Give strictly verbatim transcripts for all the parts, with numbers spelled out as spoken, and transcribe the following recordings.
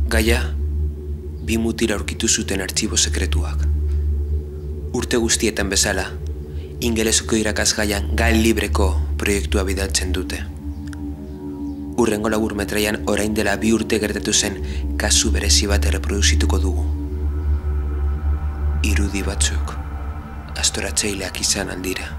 Gaia, bi mutil aurkitu zuten artxibo sekretuak. Urte guztietan bezala, ingelesoko irakasgaian gai libreko proiektua bidaltzen dute. Hurrengo laburmetraian orain dela bi urte gertatu zen kasu berezi bat erreproduzituko dugu. Irudi batzuk astoratzaileak izan aldira.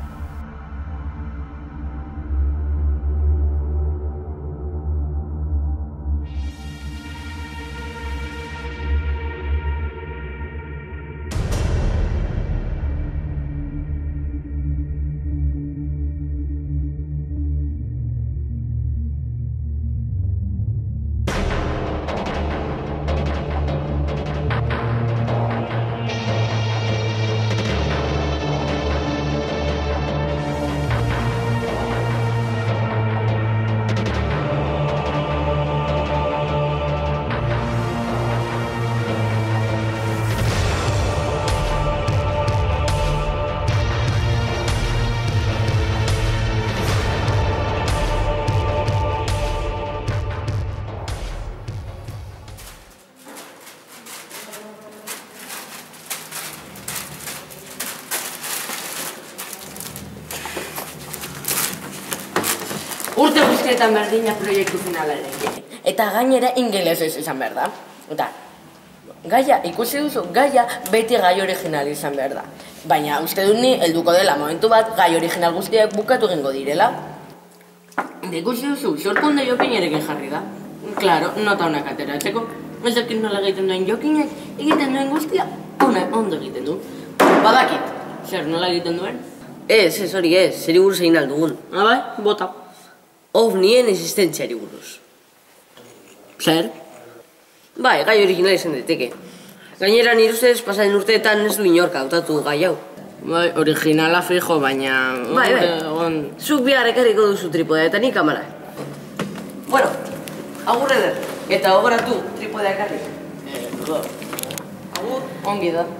Urte guztietan berdina proiektu finalarekin. Eta gainera ingelesez izan behar da. Eta, Gaia, ikusi duzu, Gaia beti gai original izan behar da. Baina uste dut ni helduko dela momentu bat gai original guztiak bukatu egingo direla. Eta ikusi duzu, sorkunde Jokinerekin jarri da. Claro, nota honak ateratzeko. Ez dakit nola egiten duen Jokinek, egiten duen guztia, ona ondo egiten du. Badakit, zer nola egiten duen? Ez, ez hori ez, zeri buruz egin aldugun. Ah, bai, bota. Ovnien existentziari buruz. Zer? Bai, gai original izan daiteke. Gainera nire ustez pasaren urteetan ez du inork hautatu gai hau. Bai, originala fijo, baina... Bai, bai, on... zuk bihar ekarriko duzu tripodea eta nik kamara. Bueno, agur eder, eta ogoratu tripodea ekarri. Eh, do. Agur, ongi da.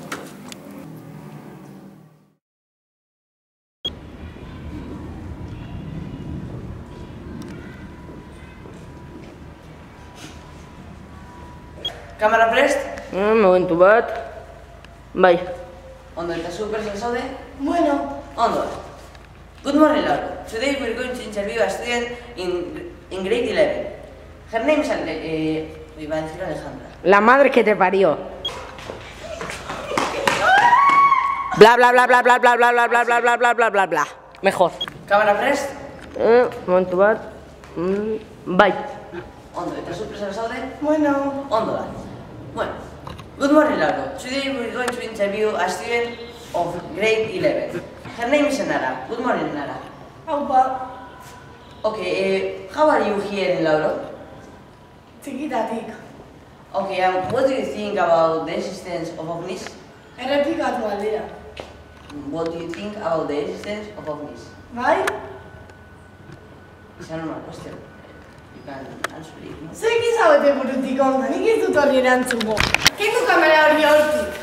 Kamera prest? Mm, momentu bat. Bai. Ondo, eta zu persen zaude? Bueno. Ondo. Good morning, Laura. Today we're going to interview a student in, in grade eleven. Her name is Ale eh, iba a decir Alejandra. La madre que te parió. Bla bla bla bla bla bla bla bla bla bla bla bla bla bla bla. Mejor. Kamera prest? Eh, momentu bat. Mm, bai. Ondo, eta zu persen zaude? Bueno. Ondo da. Bueno, good morning, Laura. Today we're going to interview a student of grade eleven. Her name is Nara. Good morning, Nara. Aupa. Okay, uh, how are you here, Laura? Txikitatik. Okay, um, what do you think about the existence of ovnis? Errepikatu aldera. What do you think about the existence of ovnis? Bai? It's a normal question. You can answer it, no? Zuek izabete burutik ondo, nik ez dut hori erantzungo. Kendu kamera hori hortik.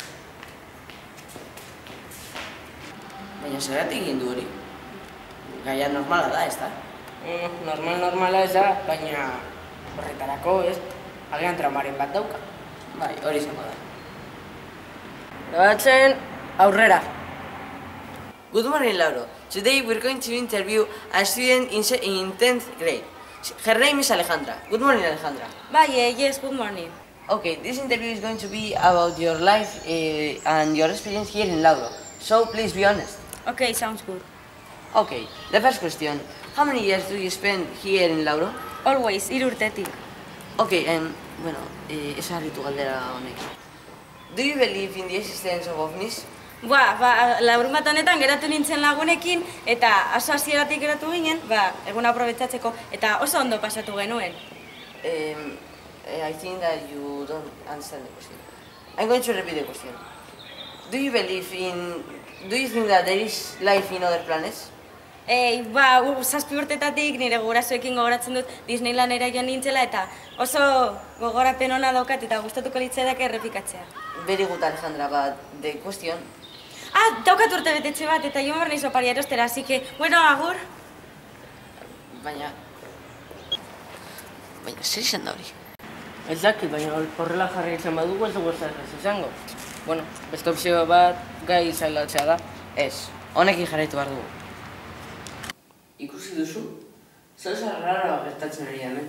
Baina zergatik egin du hori? Gaia normala da, ez da? Mm, normal, normala ez da, baina horretarako ez. Agian traumaren bat dauka. Bai, hori izango da. Grabatzen, aurrera. Good morning, Laura. Today we're going to interview a student in, in tenth grade. Her name is Alejandra. Good morning, Alejandra. Bye, uh, yes, good morning. Okay, this interview is going to be about your life uh, and your experience here in Lauro. So please be honest. Okay, sounds good. Okay, the first question. How many years do you spend here in Lauro? Always, hiru urtetik. Okay, and, bueno, eh, esa harritu galdera honek. Do you believe in the existence of ovnis? Ba, ba, larun bat honetan geratu nintzen lagunekin, eta aso hasieratik geratu ginen, ba, egun aprobetxatzeko, eta oso ondo pasatu genuen. Um, I think that you don't understand the question. I'm going to repeat the question. Do you believe in... Do you think that there is life in other planets? E, ba, zazpi urtetatik nire gurasoekin gogoratzen dut Disneylandera joan nintzela, eta oso gogorapen ona daukat eta gustatuko litzaidak errepikatzea. Very good, Alejandra, but the question... Ah, daukat urte betetxe bat, eta jo behar nahiz opari erostera, así que, bueno, agur. Baina... Baina, zer izan da hori? Ez dakit, baina horrela jarri izan badugu ez dugu zer ez izango. Bueno, beste opzio bat gai izailatzea da. Ez, honekin jarraitu behar dugu. Ikusi duzu? Zauza rara gertatzen ari hemen.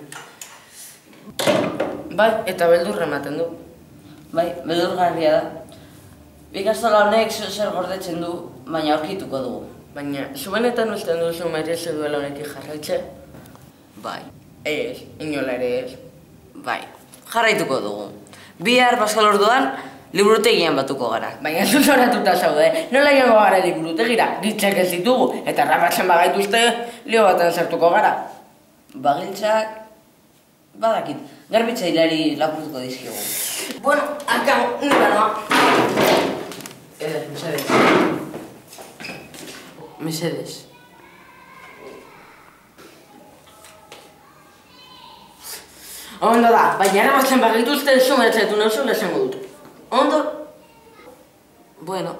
Bai, eta beldurra ematen du. Bai, beldurgarria da. Ikastola honek zer gordetzen du, baina aurkituko dugu. Baina, zubenetan usten duzu merezi duela honekin jarraitze? Bai. Ez, inola ere ez. Bai, jarraituko dugu. Bihar Paskal orduan, liburutegian batuko gara. Baina zuzoratuta zaude, nola joango gara liburutegira, giltzak ez ditugu, eta ramatzen bagaituzte, lio baten sartuko gara. Bagiltzak, badakit, garbitzaileari lapurtuko dizkigu. Bueno, akabo, nira noa. Eder, mesedez. Mesedez. Ondo da, baina erabatzen bagituzte sumertzetu nauzula esango dut. Ondo? Bueno.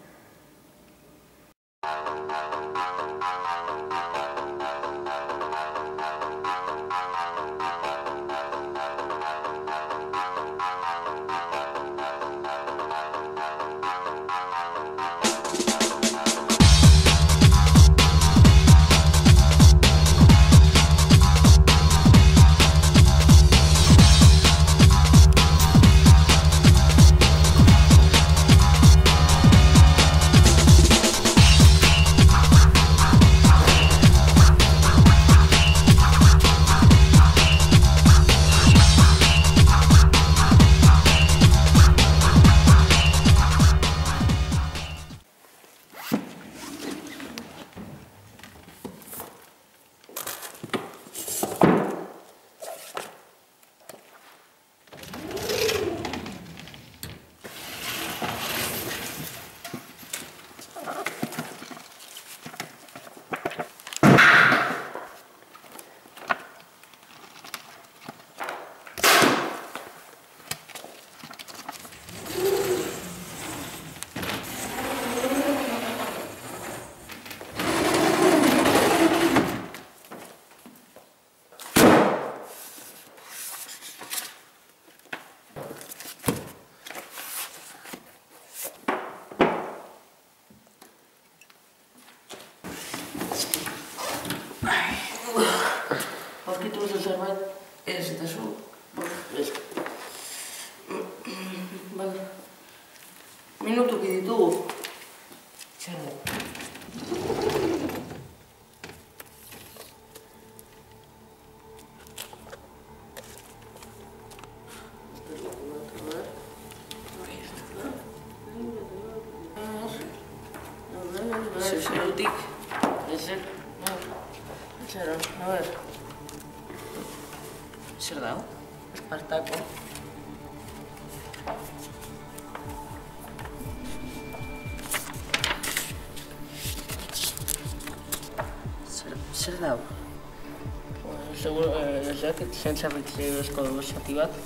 Aurkitu duzu zerbait? Ez, eta zu? Ez. Bale. Minutuki ditugu. Zer da? Zerutik. Ezer. Zer, a ver. Zer da? Espartako. Zer da? Seguro, ez dakit, zentzabitzi esko dugu zati bat.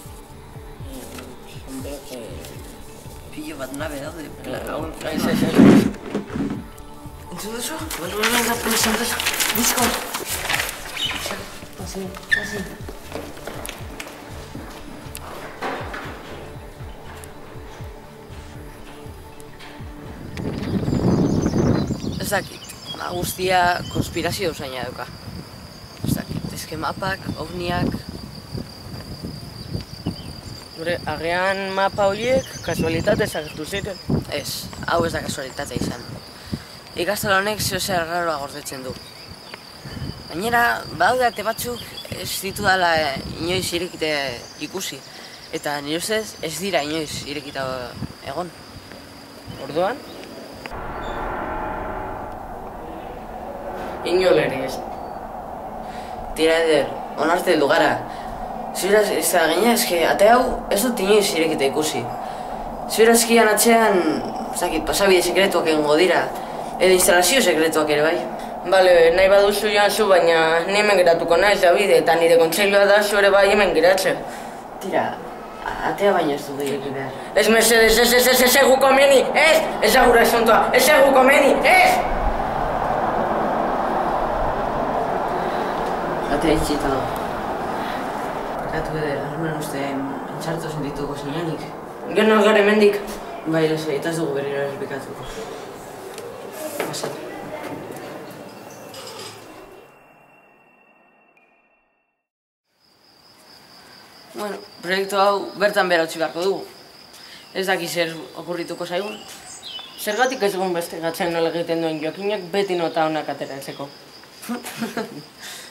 Zenbe, Pilo bat nabe daude. ez, ez, ez. Entzun duzu? Bale, bale, da, polizan duzu. Bizko! Pasi, pasi. Ez dakit, ba, guztia konspirazio usaina dauka. Ez dakit, ezke mapak, ovniak... Gure, agian mapa horiek kasualitatez agertu ziren. Ez, hau ez da kasualitatea izan. Ikastola honek zeo zer raroa gordetzen du. Gainera, badaude ate batzuk ez ditudala inoiz irekite ikusi. Eta nire ustez ez dira inoiz irekita egon. Orduan? Inoleri ez. Tira eder, onarte heldu gara. Zuberaz, ez da gaina, eske, ate hau ez dut inoiz irekita ikusi. Zuberazkian atzean, ez dakit, pasabide sekretuak egongo dira. Edo instalazio sekretuak ere bai. Bale, nahi baduzu joan zu, baina ni hemen geratuko naiz, David, eta nire kontseilua da zu ere bai hemen geratzen. Tira, atea baina ez dut ireki behar. Ez mesedez, ez, ez, ez, ez egu komeni, ez! Ez agura esantoa, ez egu komeni, ez! Atea itxita dago. Barkatu edera, armen uste entxartu sentituko zinanik. Gero gara hemendik. Bai, leze, eta ez dugu berriro errepikatuko. Pasat. Bueno, proiektu hau bertan behar utzi beharko dugu. Ez daki zer okurrituko zaigun. Zergatik ez dugun beste gatzen nola egiten duen Joakinak beti nota honak ateratzeko.